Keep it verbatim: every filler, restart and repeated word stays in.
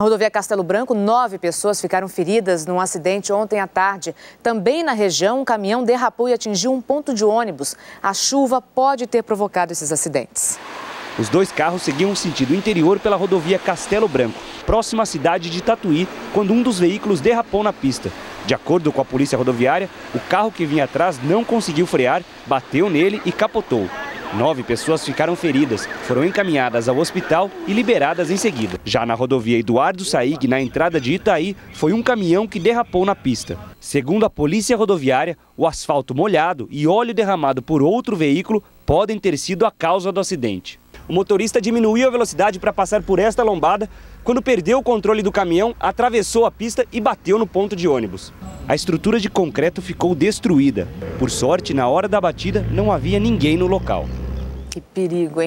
Na rodovia Castelo Branco, nove pessoas ficaram feridas num acidente ontem à tarde. Também na região, um caminhão derrapou e atingiu um ponto de ônibus. A chuva pode ter provocado esses acidentes. Os dois carros seguiam sentido interior pela rodovia Castelo Branco, próxima à cidade de Tatuí, quando um dos veículos derrapou na pista. De acordo com a polícia rodoviária, o carro que vinha atrás não conseguiu frear, bateu nele e capotou. Nove pessoas ficaram feridas, foram encaminhadas ao hospital e liberadas em seguida. Já na rodovia Eduardo Saig, na entrada de Itaí, foi um caminhão que derrapou na pista. Segundo a polícia rodoviária, o asfalto molhado e óleo derramado por outro veículo podem ter sido a causa do acidente. O motorista diminuiu a velocidade para passar por esta lombada. Quando perdeu o controle do caminhão, atravessou a pista e bateu no ponto de ônibus. A estrutura de concreto ficou destruída. Por sorte, na hora da batida, não havia ninguém no local. Que perigo, hein?